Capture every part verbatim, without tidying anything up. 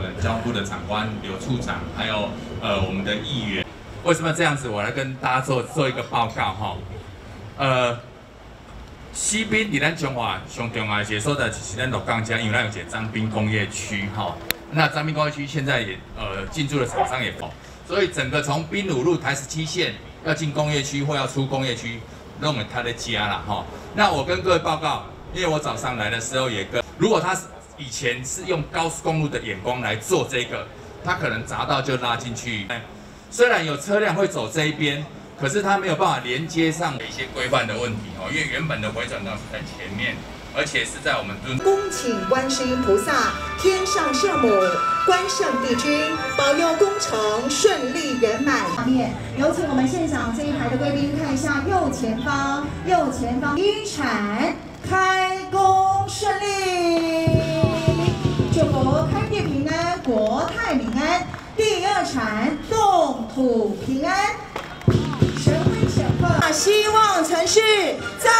们交通部的长官刘处长，还有呃我们的议员。为什么这样子？我来跟大家做做一个报告哈。呃，西滨伫咱中华上重要的所在就是咱鹿港乡，因为咱有一个彰滨工业区哈。那彰滨工业区现在也呃进驻的厂商也多，所以整个从滨鲁路台十七线要进工业区或要出工业区，弄了他的家了哈。那我跟各位报告，因为我早上来的时候也跟，如果他以前是用高速公路的眼光来做这个，他可能匝道就拉进去。虽然有车辆会走这一边，可是它没有办法连接上一些规范的问题哦，因为原本的回转道是在前面，而且是在我们敦。 恭请观世音菩萨、天上圣母、关圣帝君保佑工程顺利圆满。下面有请我们现场这一排的贵宾看一下右前方，右前方一产开工顺利，祝福开店平安，国泰民安。第二产动土平安，神威显赫，希望城市赞。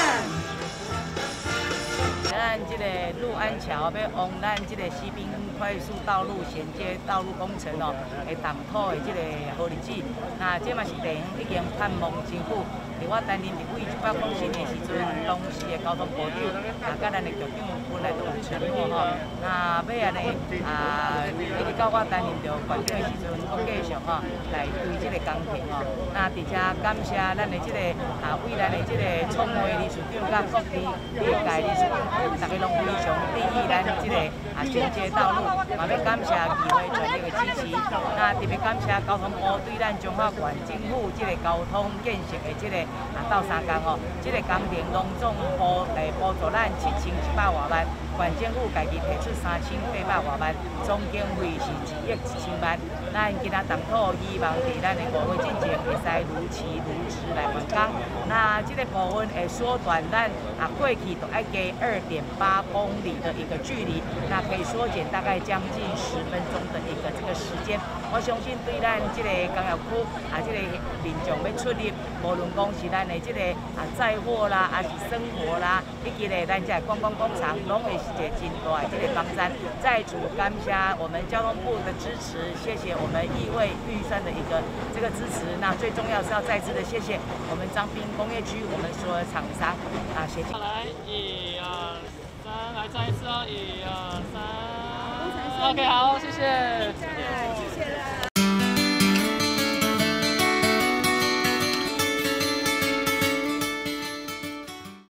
咱这个陆安桥要往咱这个西滨快速道路衔接道路工程哦，会动土的这个好日子。那这嘛是地方已经盼望政府。伫我担任立委一百公斤的时阵，当时的交通部长啊，甲咱的局长本来都有承诺吼，那要安尼啊，一直到我担任着县长的时阵，我继续吼来推这个工程吼。那而且感谢咱的这个啊，未来的这个创会理事长甲各地业界理事长，大家拢非常支持咱这个啊衔接道路，嘛要感谢议会全力的支持。那特别感谢交通部对咱中华县政府这个交通建设的这个。啊，到三工哦，这个工程拢总补诶补助咱七千一百外万，县政府家己提出三千八百外万，总经费是一亿一千万。咱今仔动土，希望伫咱的五月进前会使如期如实来完工。那这个部分会缩短咱啊过去都要加二点八公里的一个距离，那可以缩减大概将近十分钟的一个这个时间。我相信对咱这个工业区啊，这个民众要出入，无论讲是咱的这个啊载货啦，还是生活啦，以及咧咱这观光工厂，拢会是一个真大的这个帮衬。再次感谢我们交通部的支持，谢谢我们议会预算的一个这个支持。那最重要是要再次的谢谢我们彰滨工业区我们所有的厂商啊，谢谢。 来，一二三，来再一次哦，一二三。OK， 好，谢谢。